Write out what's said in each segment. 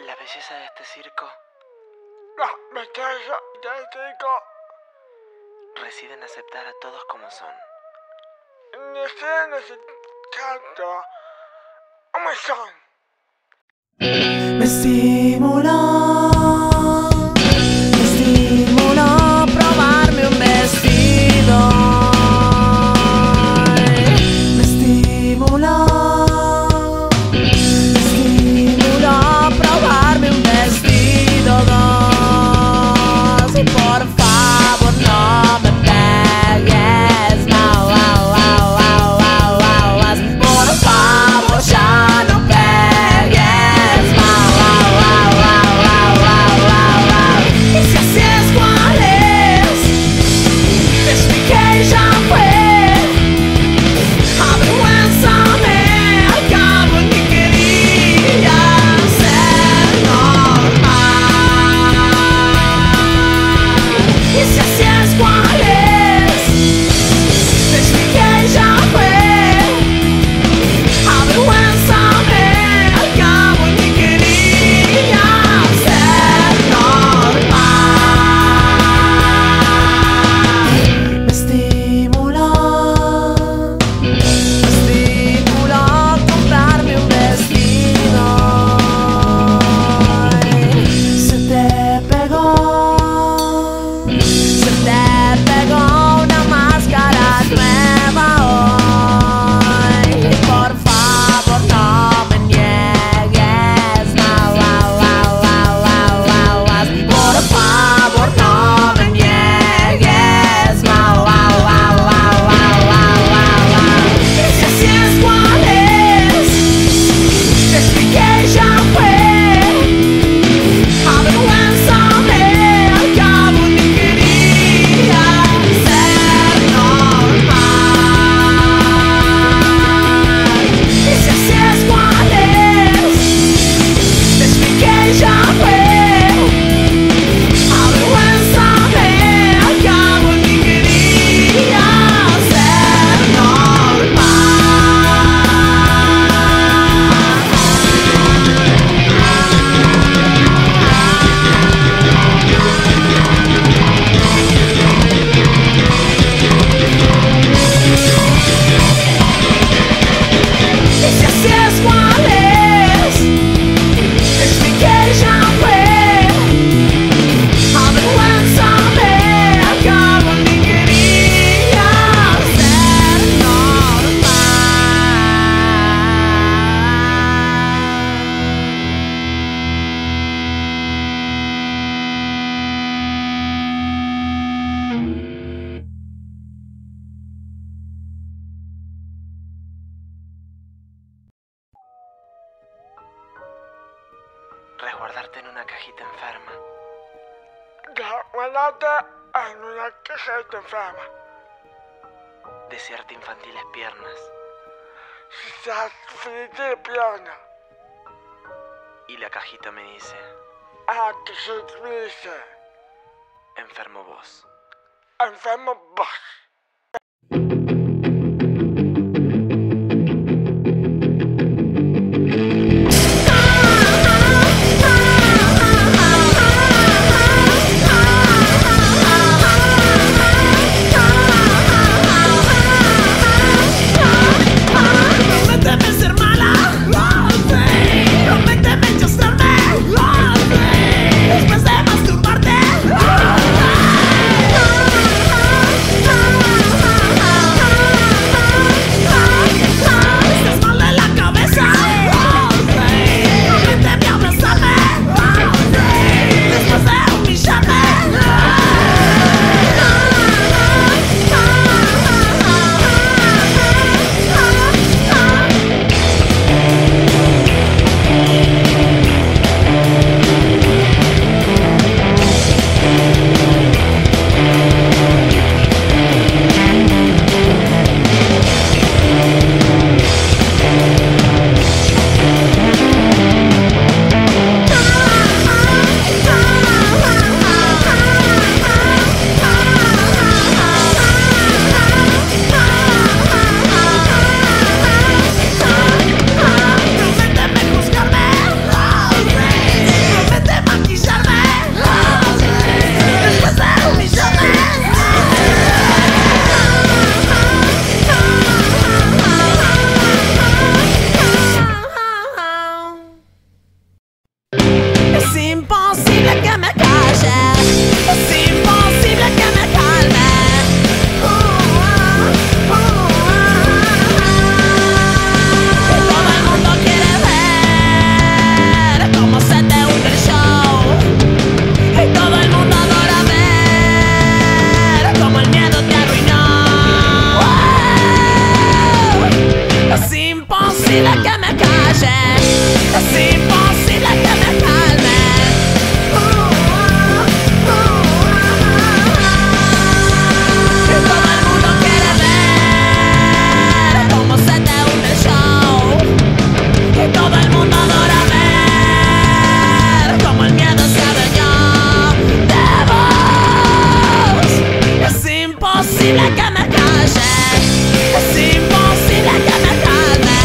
La belleza de este circo La belleza del circo reside en aceptar a todos como son. necesitando como son. Me estimula probarme un vestido. Me estimula probarme un vestido. Y por favor no me pegues, por favor ya no pegues, y si así es, ¿cuál es? Te expliqué y ya fue. Avergüénzame, al cabo ni quería ser normal. Y si así es, ¿cuál es? Te expliqué y ya fue. Avergüénzame, al cabo ni quería ser normal. Me estimula comprarme un vestido. Se te pegó una máscara nueva hoy. Por favor no me niegues, por favor no me niegues, y si así es, ¿cuál es? Te expliqué y ya fue. Avergüénzame, al cabo ni quería ser normal. Y si así es, ¿cuál es? Te expliqué y ya fue. Avergüénzame, al cabo ni quería ser normal. Y si así es, ¿cuál es? Te expliqué y ya fue. Avergüénzame, al cabo ni quería ser normal. resguardarte en una cajita enferma, Guardarte en una cajita enferma. desearte infantiles piernas Si seas feliz de pierna. y la cajita me dice, A que se dice enfermo vos. enfermo vos. Prométeme ser mala, prométeme enchustrarme, después de masturbarte. calle. Es imposible que me calme. Y todo el mundo quiere ver cómo se te hunde el show. Y todo el mundo adora ver cómo el miedo se adueñó de vos. Es imposible que me calle. Es imposible que me calme.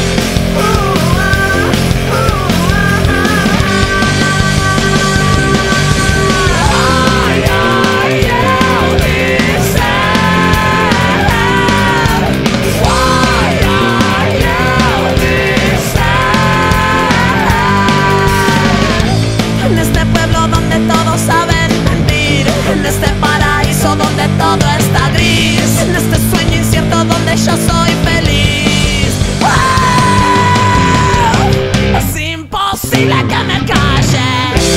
Ay, ay, Eunice. Ay, ay, Eunice. En este pueblo donde todos saben mentir, en este paraíso donde todo está gris, en este sueño incierto donde yo soy feliz. ¡Wow! Es imposible que me calle.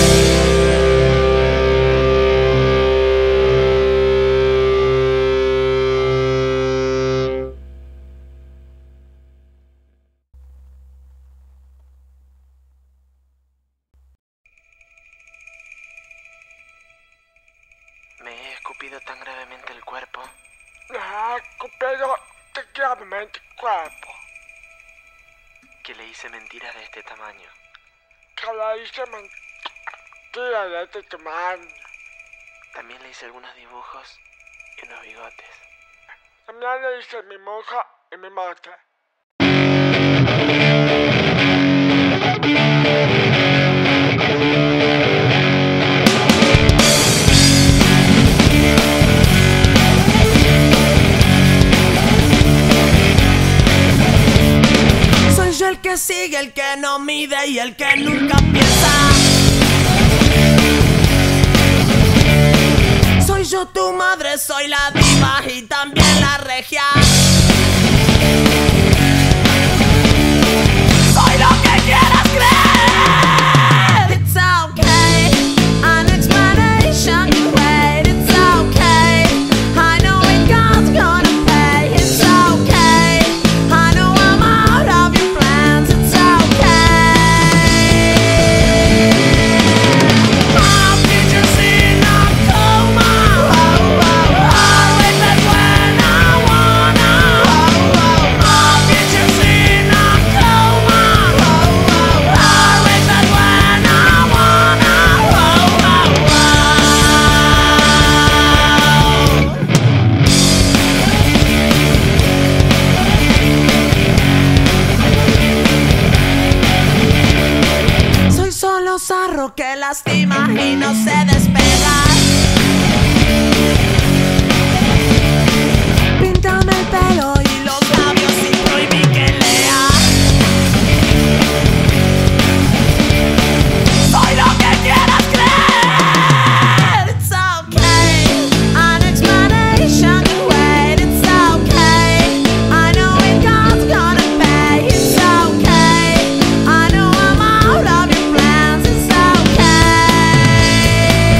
Me he escupido tan gravemente el cuerpo Ha escupido gravemente el cuerpo. que le hice mentiras de este tamaño. Que le hice mentira de este tamaño. También le hice algunos dibujos y unos bigotes. También le hice mi moja y mi mote. Soy yo el que sigue, el que no mide y el que nunca piensa. Soy yo tu madre, soy la diva y también la regia. Soy lo que quieras creer. It's okay, an explanation can wait. It's okay, I know it God's gonna pay. It's okay, I know I'm out of your plans. It's okay. My future's in a coma. Always that's when I wanna. My future's in a coma. Always that's when I wanna. Soy solo sarro que lastima y no se despega. Píntame el pelo y los labios y prohibí que lea. Soy lo que quieras creer. It's okay, an explanation can wait. It's okay, I know it God's gonna pay. It's okay, I know I'm out of your plans. It's okay.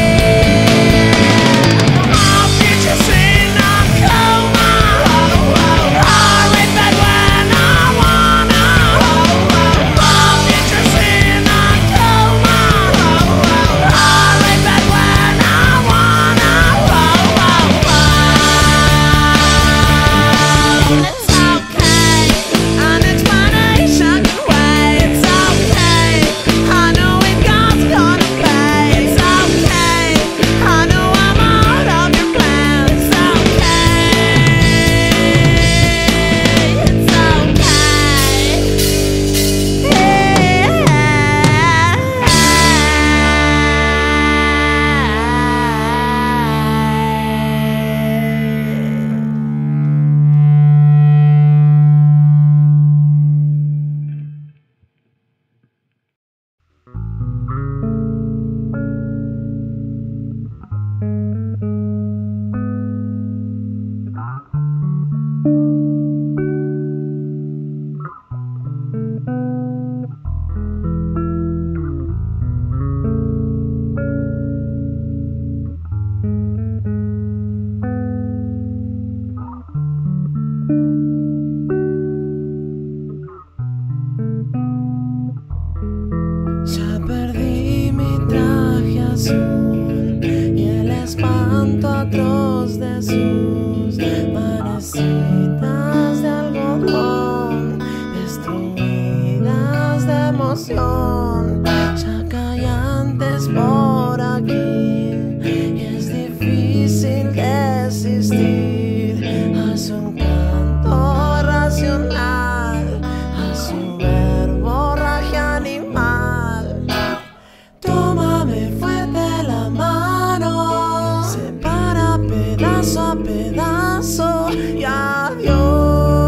canto atroz de sus manecitas de algodón, destruidas de emoción, ya callantes por aquí, y es difícil desistir a su encanto racional, a su verborraje animal. Tómame fuerte la mano, separa pedazo a pedazo y adiós.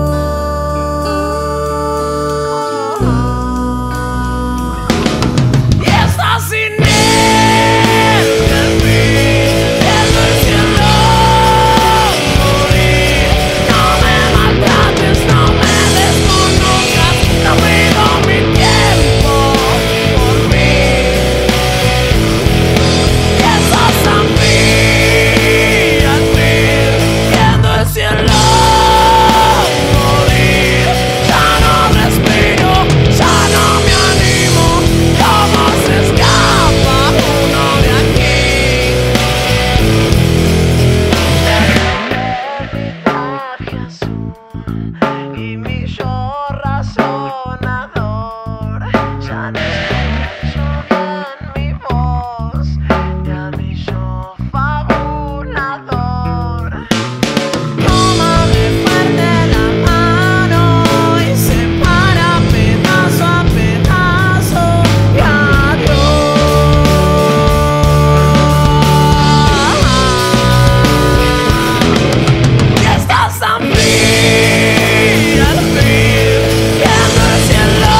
Y estás sin él, viendo el cielo morir. No me maltrates, no me desconozcas, no pido mi tiempo por mí. Y estás tan frío al fin, viendo el cielo morir. Ya no respiro, ya no me animo, ¿cómo se escapa uno de aquí? Viaje azul y mi yo razonador ya no escucho bien mi voz, ni a mi yo fabulador. Tómame fuerte la mano y separa pedazo a pedazo y adiós. Y estás tan frío al fin, viendo el cielo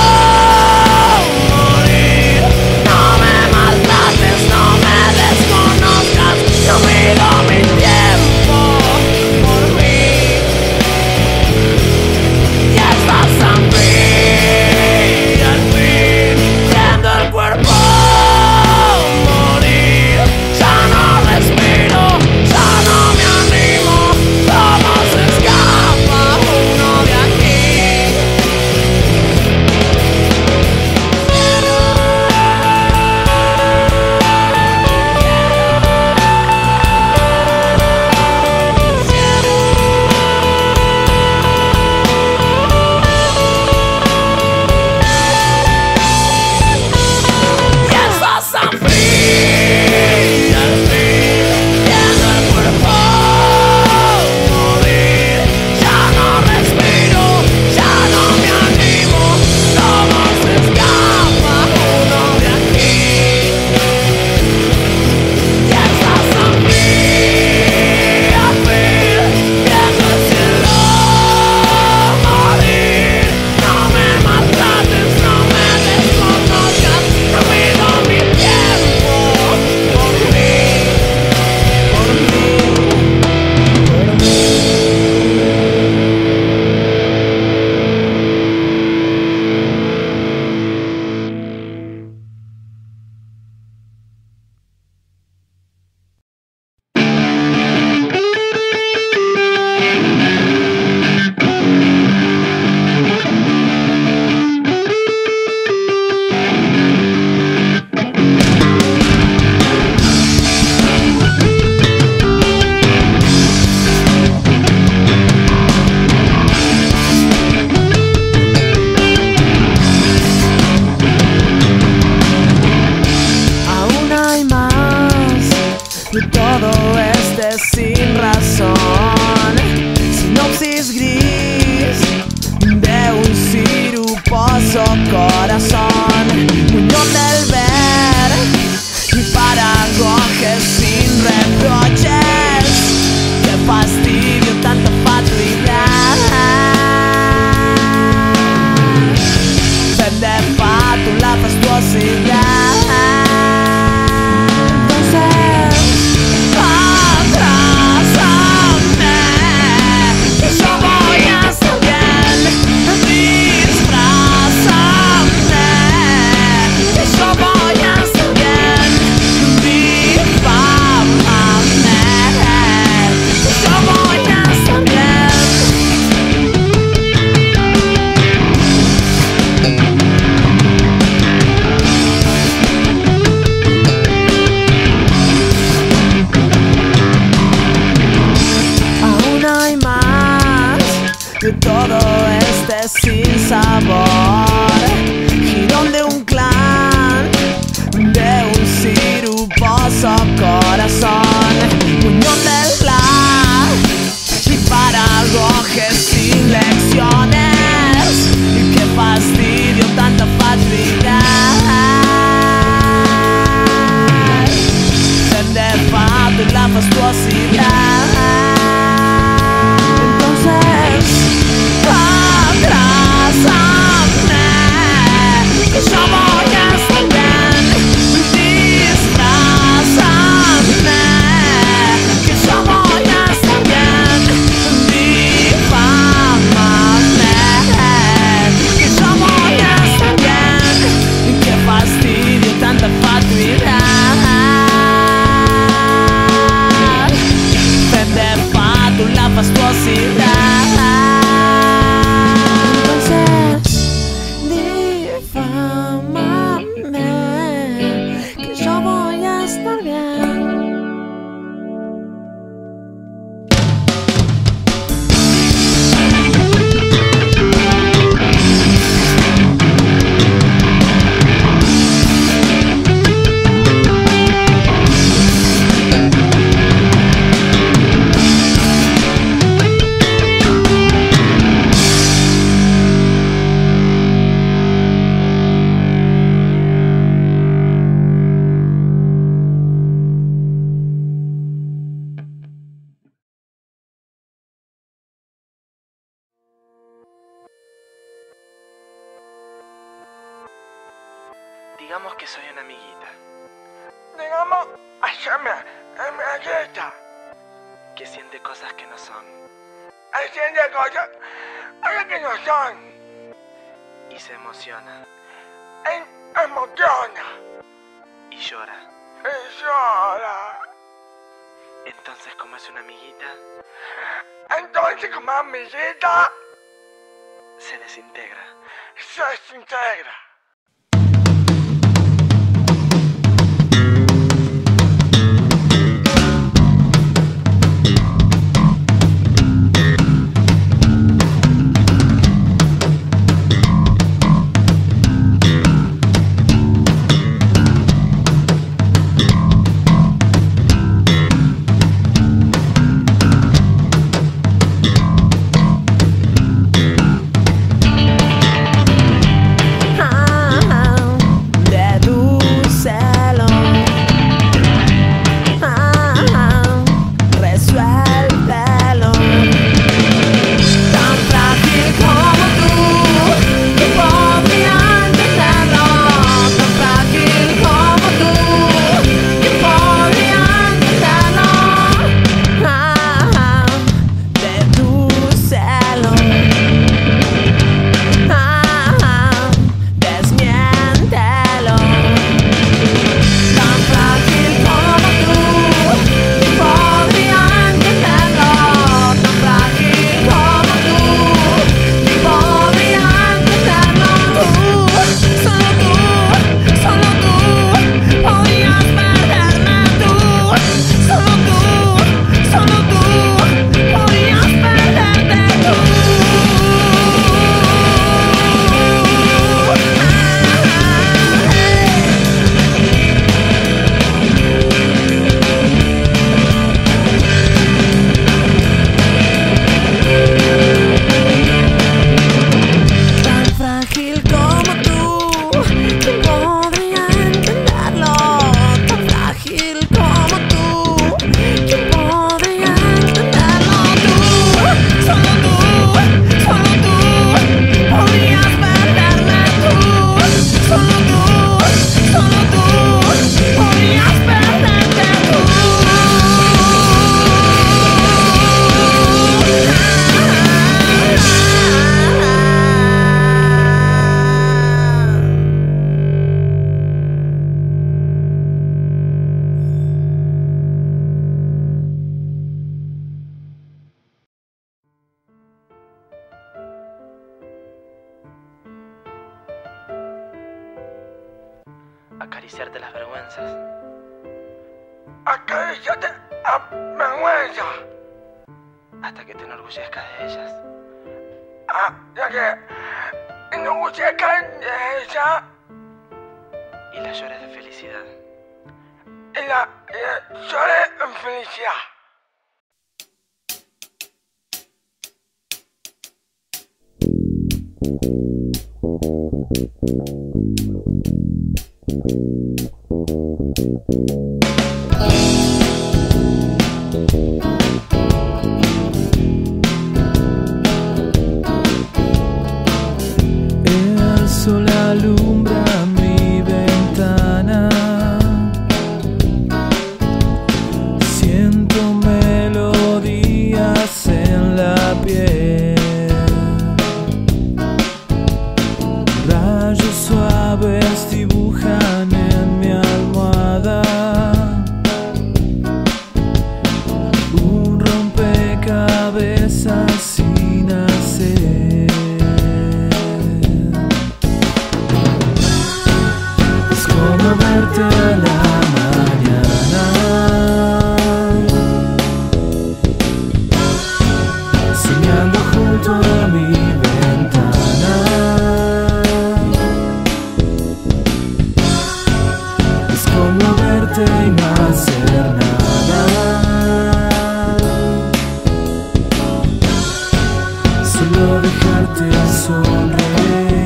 morir. No me maltrates, no me desconozcas, yo pido mi tiempo por mí. Y estás tan frío al fin, viendo el cuerpo morir. Ya no respiro, ya no me animo, ¿cómo se escapa uno de aquí? Y estás tan frío al fin, viendo el cuerpo morir. Ya no respiro, ya no me animo, ¿cómo se escapa uno de aquí? Y estás tan frío al fin, viendo el cielo morir. No me maltrates, no me desconozcas, yo pido mi tiempo por mí, por mí, por mí. Aún hay más de todo este sin razón, sinopsis gris de un siruposo corazón, unión del ver y paragojes sin reproches. Qué fastidio, tanta fatuidad. Vende fátula, fastuosidad. Entonces, atrásame, que yo voy a estar bien. Disfrázame, que yo voy a estar bien. Difámame, que yo voy a estar bien. sabor, girón de un clan, de un ciruposo corazón, unión del plan y paragojes sin lecciones. Y qué fastidio, tanta facilidad, de fato y la fastuosidad. Entonces, abrázame, que yo voy a estar bien. Disfrázame, que yo voy a estar bien. Difámame, que yo voy a estar bien. Y qué fastidio, tanta fatuidad, de fato la fastuosidad. Entonces, difámame, que yo voy a estar bien. Digamos que soy una amiguita Digamos, haceme amiguita. que siente cosas que no son Haciendo cosas a las que no son. y se emociona Emociona y llora. y llora. Entonces, como es una amiguita, Entonces, como amiguita, se desintegra. se desintegra. acariciarte las vergüenzas, Acaríciate a vergüenza. hasta que te enorgullezcas de ellas. Ya que no musical esa y la llores de felicidad. y la llore en felicidad. El sol alumbra mi ventana, siento melodías en la piel, rayos suaves dibujan en mi almohada un rompecabezas sin hacer. Es como verte a la mañana, soñando junto a mi ventana. Es como verte y no hacer nada, solo dejarte sonreír.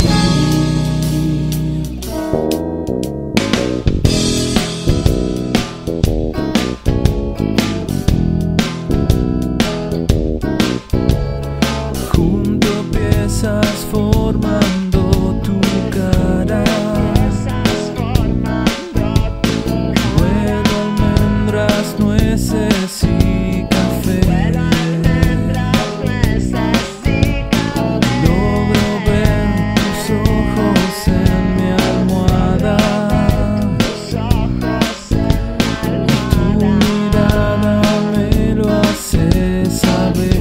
Junto piezas formando tu cara, vuelo almendras, nueces y café. Logro ver tus ojos en mi almohada, tu mirada me lo hace saber.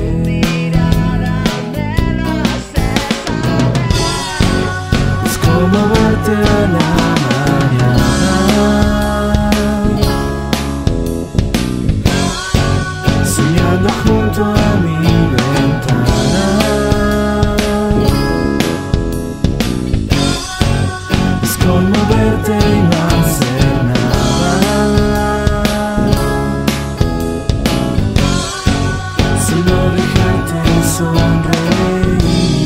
Es como verte a la mañana, soñando junto a mi ventana. Es como verte y no hacer nada, solo dejarte sonreír.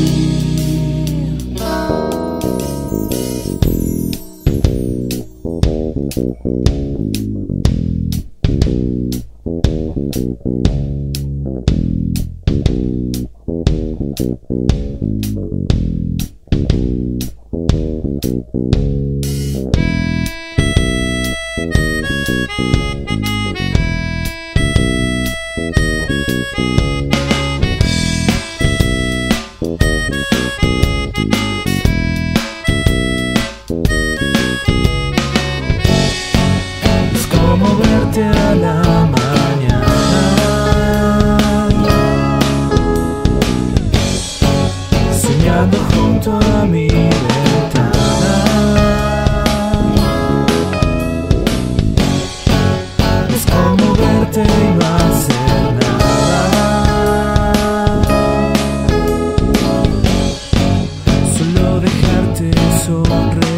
Es como verte a la mañana, soñando junto a mi ventana. Es como verte y no hacer nada, solo dejarte sonreír.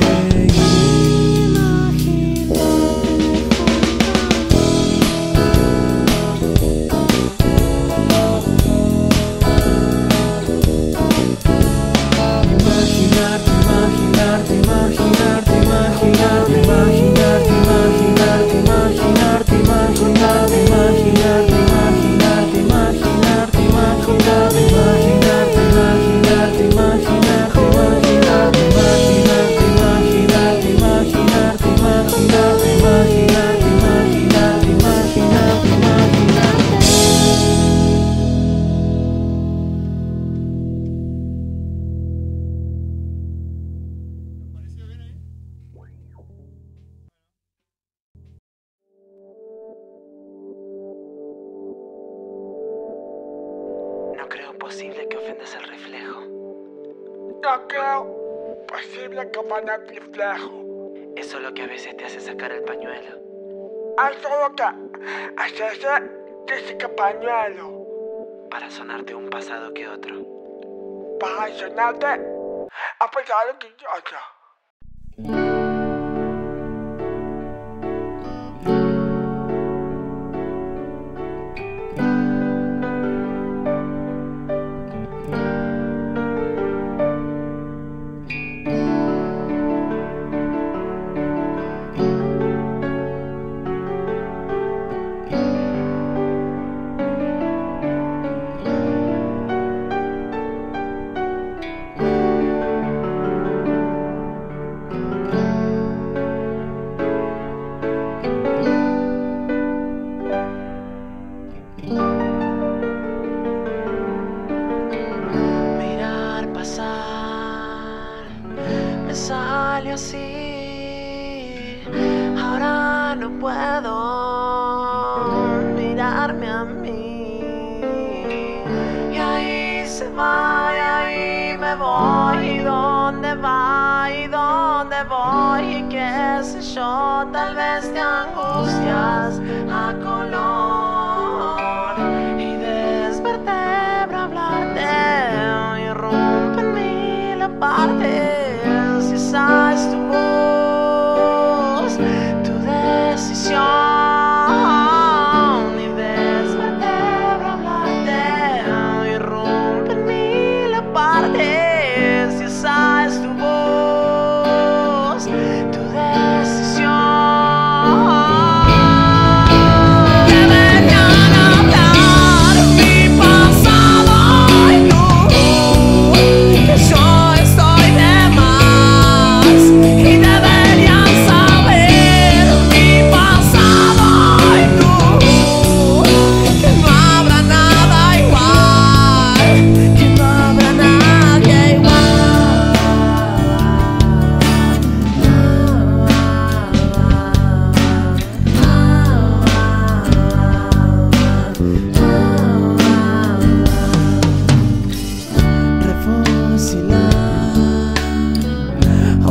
No creo posible que ofendas el reflejo. No creo posible que ofenda el reflejo. Es solo que a veces te hace sacar el pañuelo. Es solo que hacerse de ese pañuelo para sonarte un pasado que otro. para sonarte a pesar de que ya. Mirar pasar me sale así. Ahora no puedo mirarme a mí. Y ahí se va, y ahí me voy. ¿Y dónde va? ¿Y dónde voy? Y qué sé yo, tal vez te angustias a color. Y desperté para hablarte y rompe en mí la parte. Si esa es tu voz, tu decisión. Y desperté para hablarte y rompe en mí la parte. Si esa es tu voz, tu decisión. Deberían hablar mi pasado y no, que yo estoy de más. Y deberían saber mi pasado y no, que no habrá nada igual, que no habrá nadie igual. Refocilar o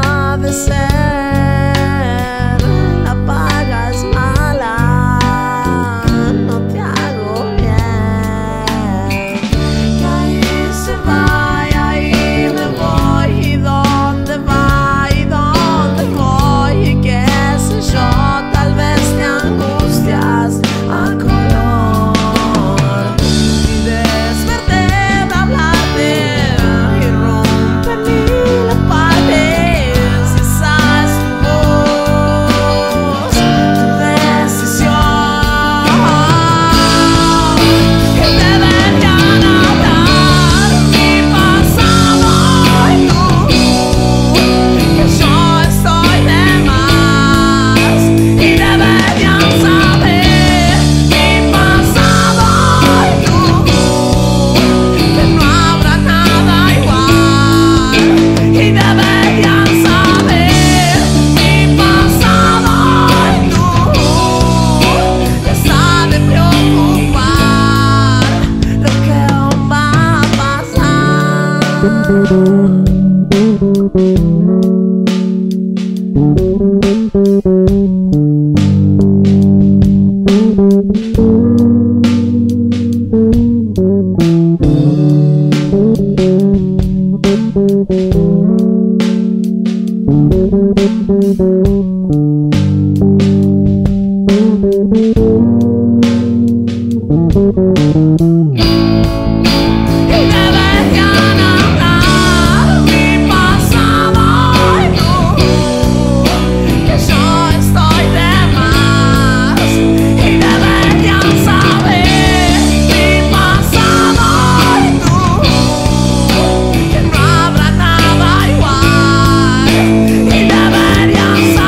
padecer, la paga es mala, no te hago bien. Y ahí se va, y ahí me voy. ¿Y dónde va? ¿Y dónde voy? Y qué sé yo, tal vez te angustias a color. Y desperté para hablarte y rompe en mí la parte. Si esa es tu voz, tu decisión. Que deberían hablar mi pasado y no, que yo estoy de más. Y deberían saber mi pasado y no, que no habrá nada igual. Y deberían saber mi pasado y no, deja de preocupar lo que aún va a Y deberían hablar mi pasado y no, que yo estoy de más. Y deberían saber mi pasado y no, que no habrá nada igual. Y deberían saber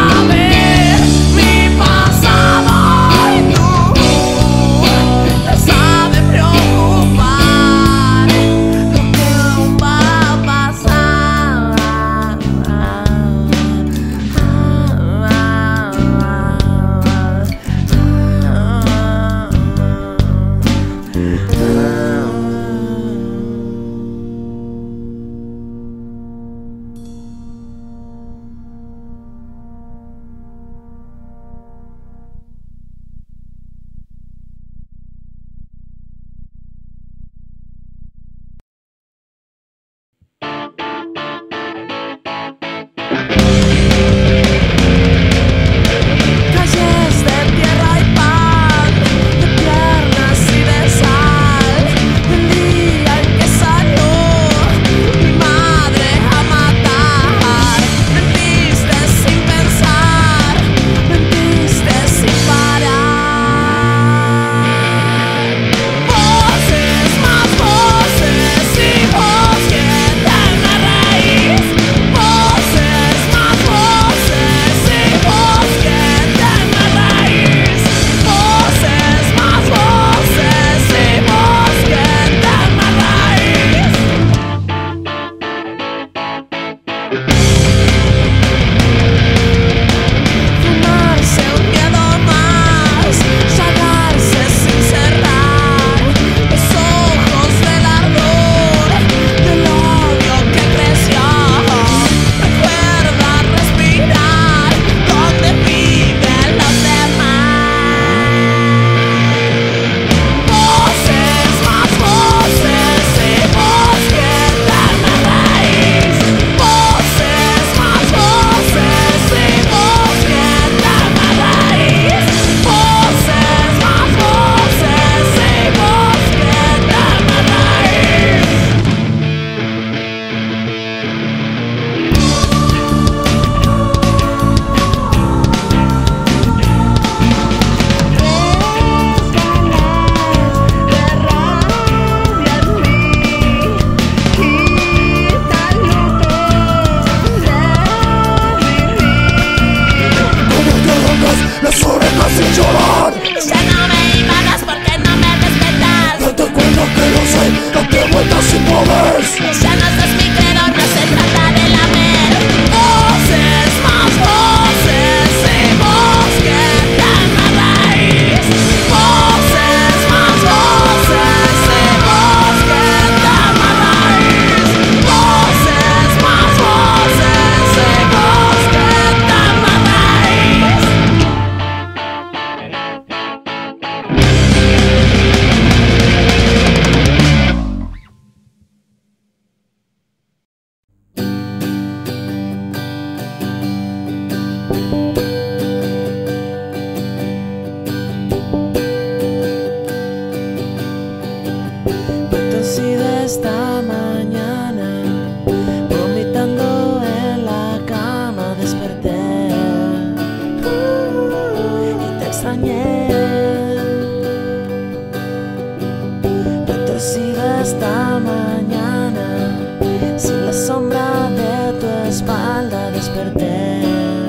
sin llorar. Ya no me invadas porque no me respetas. Date cuenta que lo sé, date vueltas si podés. Ya no sos mi credo, no se trata de lamer. Voces más voces, voz que calma raíz. Voces más voces, voz que calma raíz. Voces más voces, voz que calma raíz. Así de esta mañana, vomitando en la cama, desperté y te extrañé. Retorcida esta mañana, sin la sombra de tu espalda, desperté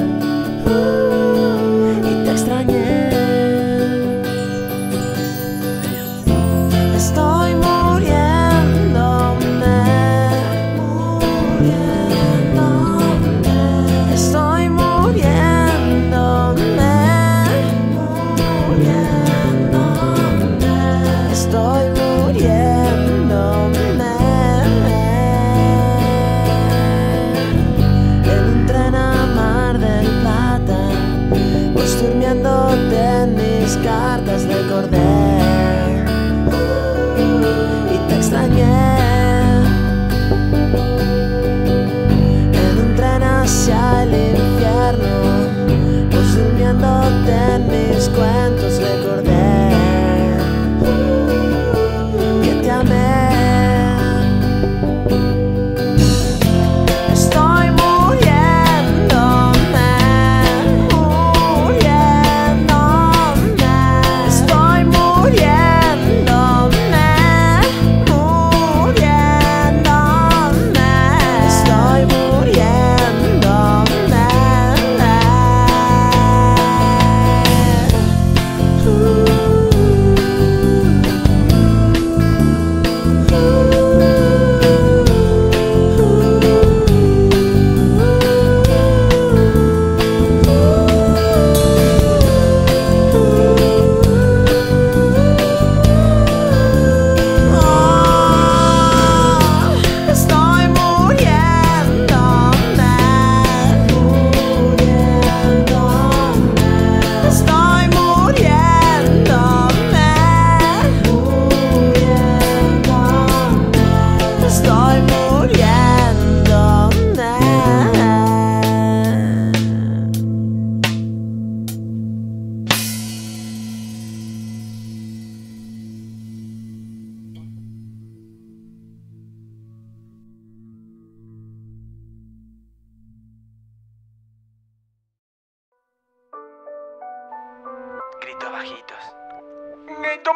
y te extrañé. Estoy en mis cartas recordé y te extrañé. En un tren hacia el infierno, vos durmiéndote en mis cuentos recordé que te amé. Gritos bajitos, Grito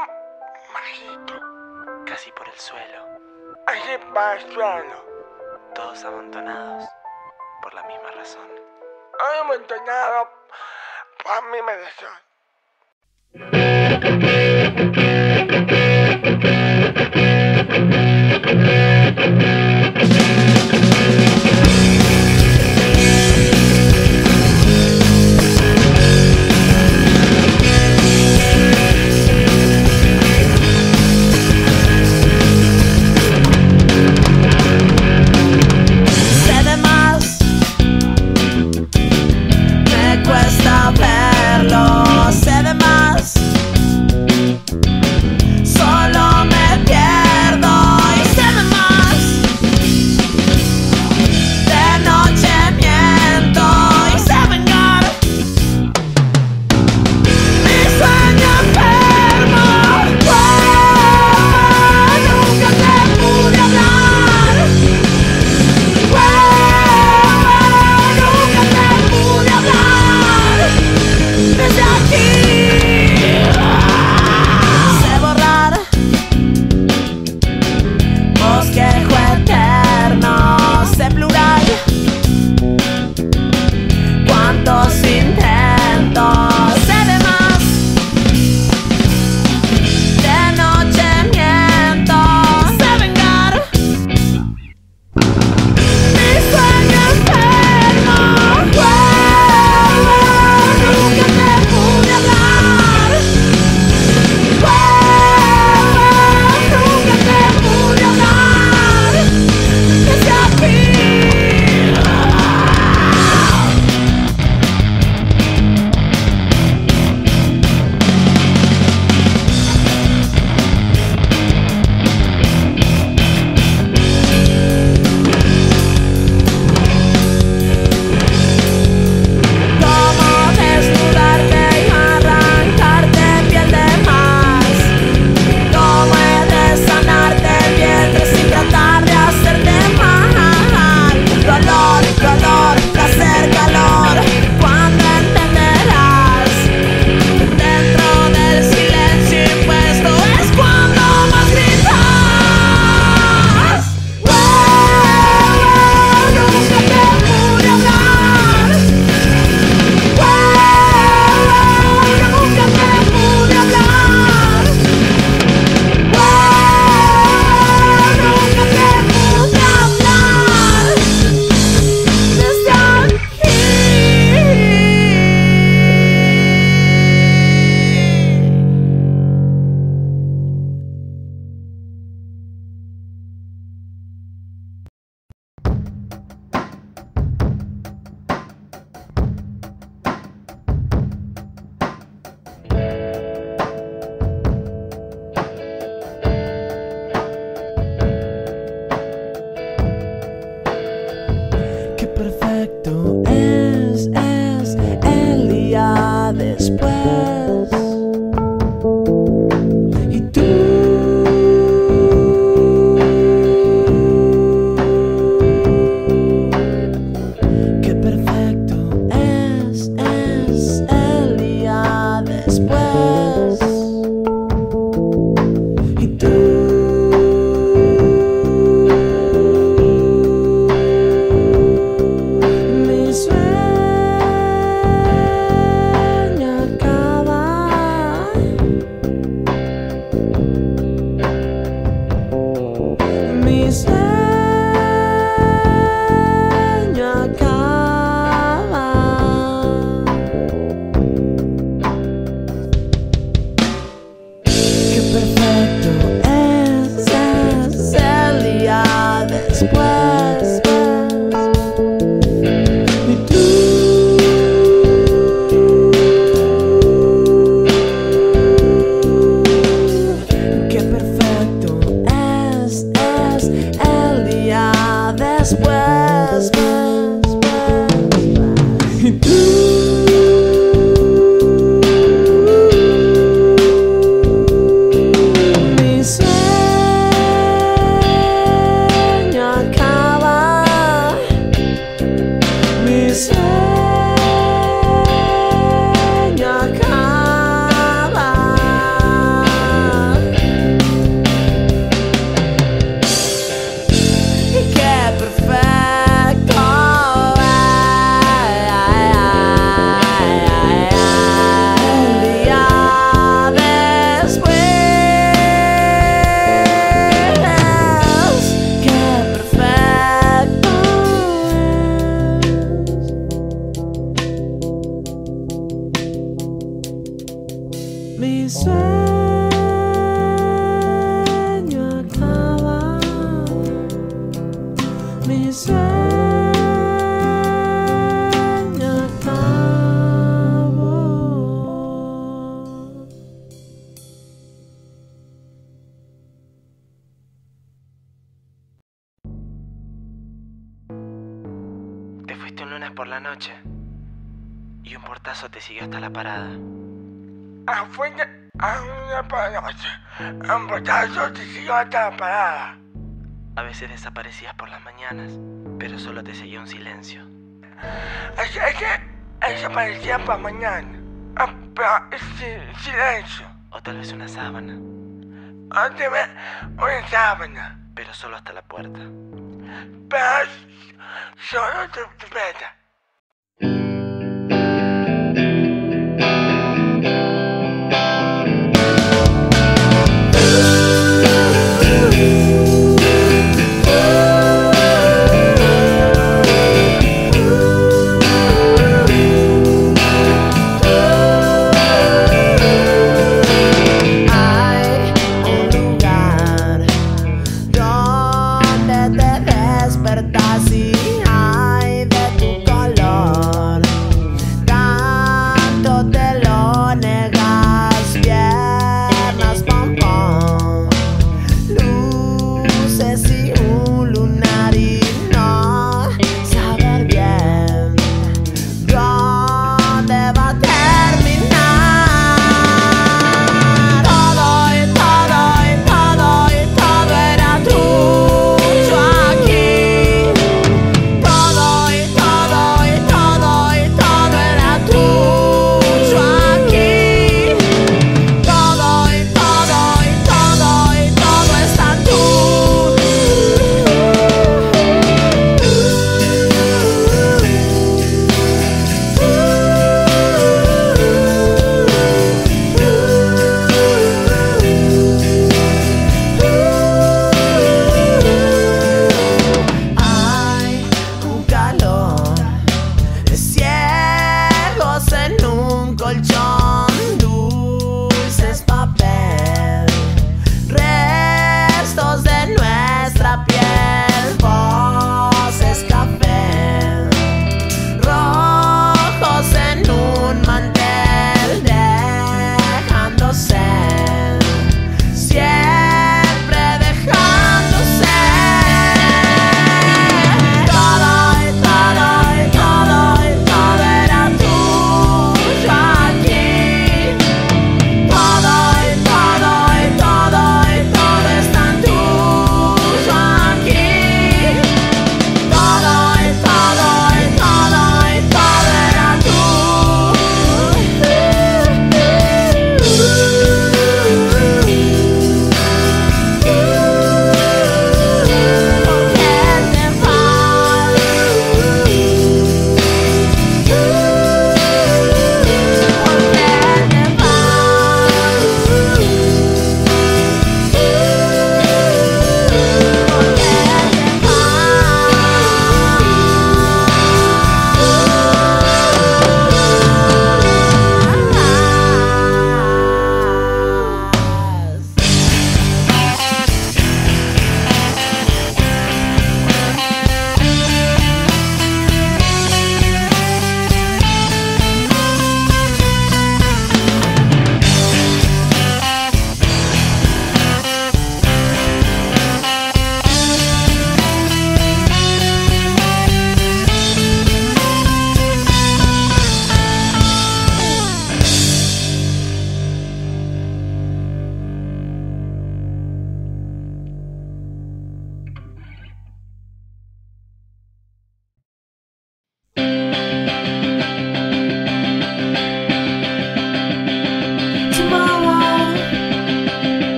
bajito, casi por el suelo, así para el suelo. todos amontonados por la misma razón. Hay amontonado por mi razón. Sé de más, Mi sueño acaba, mi sueño acabó. Te fuiste un lunes por la noche y un portazo te siguió hasta la parada. Afuera a una noche. Un portazo te siguió hasta la parada. A veces desaparecías por las mañanas, pero solo te seguía un silencio. Eso parecía para mañana. Pero es silencio. O tal vez una sábana, Otra vez una sábana. pero solo hasta la puerta. Pero solo tu puerta. Despertas y ay de tu corazón.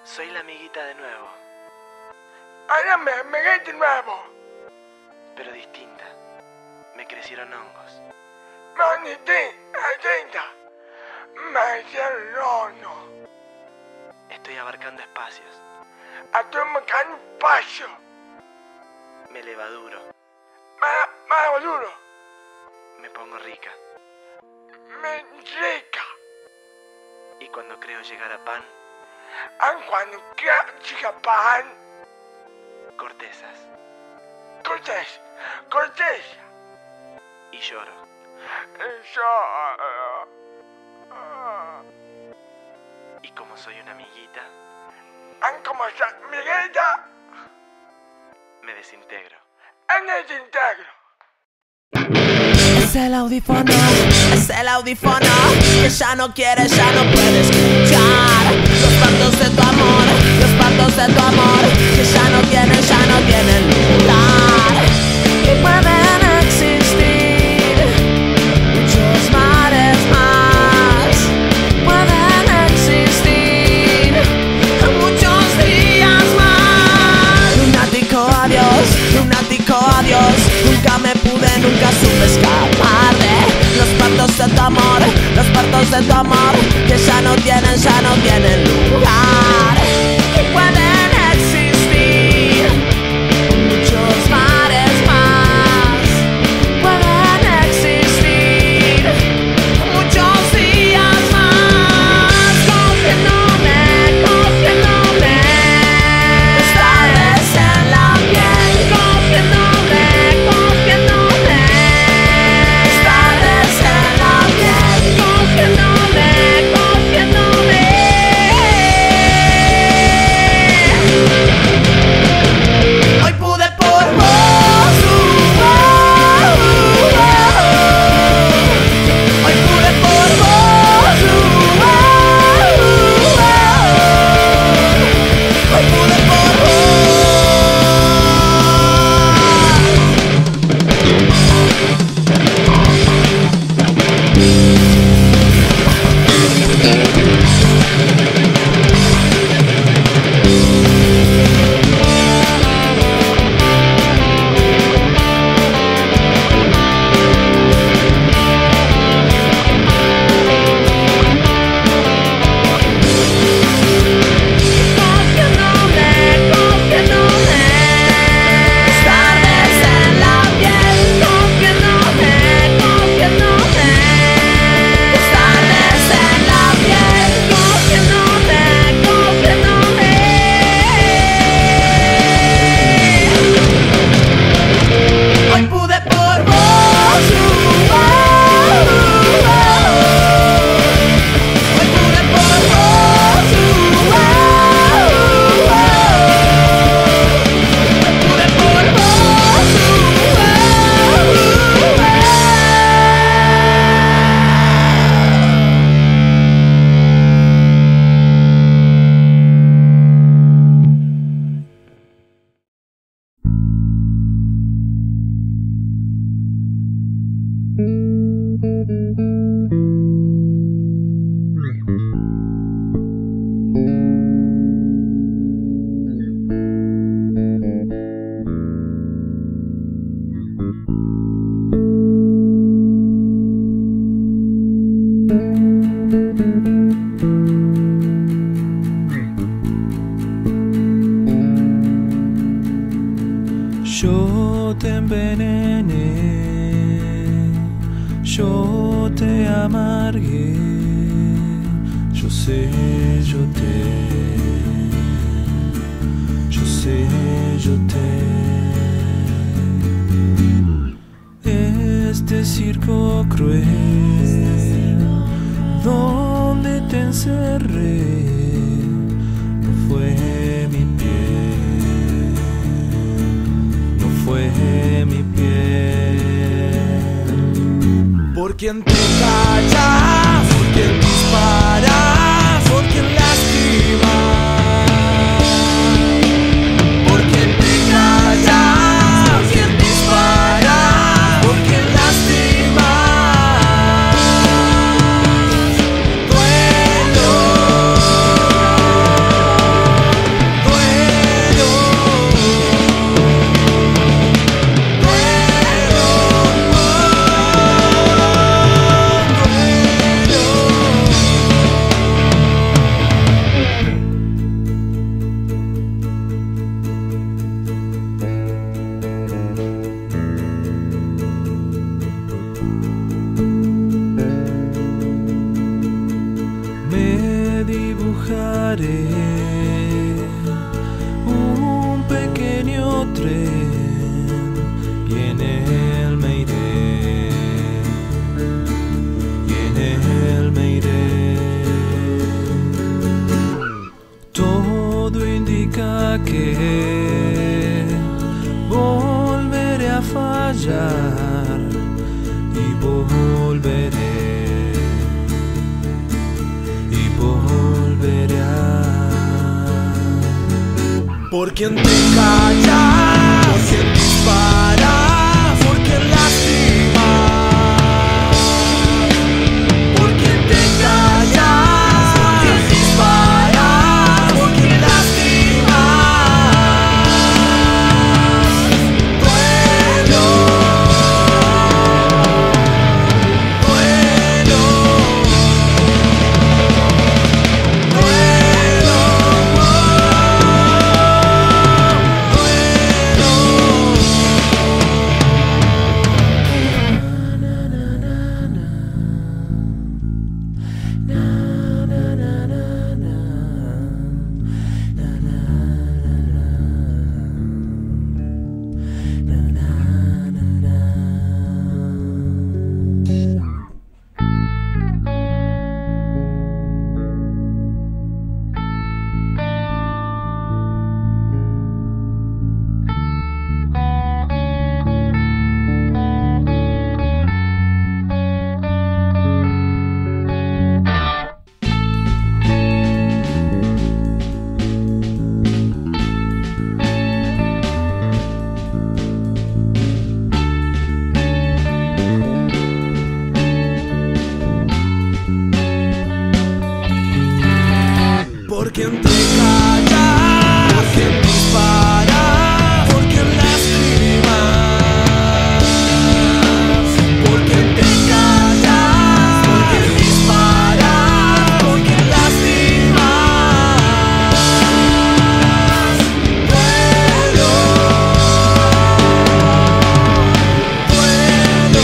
Soy la amiguita de nuevo, Ahora me amigué de nuevo. pero distinta. Me crecieron hongos. Manité, agenda. Me cerrono. Estoy abarcando espacios. Atomo can paso. Me levaduro. Más duro. Me pongo rica. Me rica. Y cuando creo llegar a pan, Cuando chica pan. cortezas. Corteza. Y lloro. Y como soy una amiguita, Como Miguelita. me desintegro. En el integro. Es el audífono que ya no quiere, ya no puede escuchar los partos de tu amor, que ya no tienen lugar. Que pueden existir muchos mares más, pueden existir muchos días más. Lunático adiós, nunca supe escapar de los partos de tu amor, que ya no tienen lugar. Que pueden existir muchos mares más, pueden existir muchos días más. Cogiéndome, estas veces en la piel, cogiéndome, estas veces en la piel, cogiéndome. Hoy pude por vos, hoy pude por vos, hoy pude por Yo te envenené, yo te amargué, yo sé, yo te. Este circo cruel, donde te encerré, no fue mi piel, no fue mi piel. Por quien te callas, por quien disparas, por quien lastimas, por quien te callas, por quien disparas, por quien lastimas. Duelo. haré un pequeño tren y en él me iré, y en él me iré. Todo indica que volveré a fallar y volveré. Por quien te callas, por quien disparas, por quien lastimas. Por quien te callas, por quien disparas, por quien lastimas. Duelo, duelo, duelo. Por quien te callas, por quien disparas, por quien lastimas. Por quien te callas, por quien disparas, por quien lastimas. Duelo, duelo,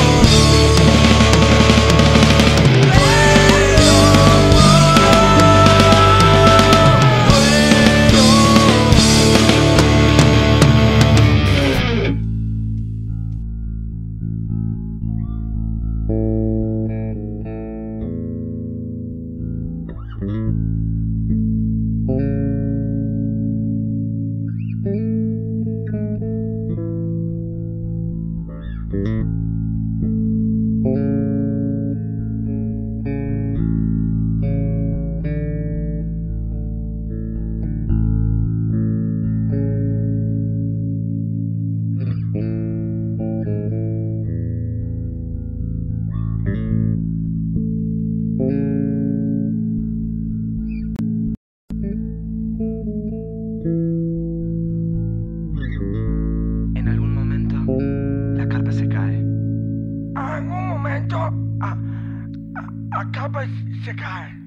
En algún momento, la carpa se cae. En algún momento, la capa se cae.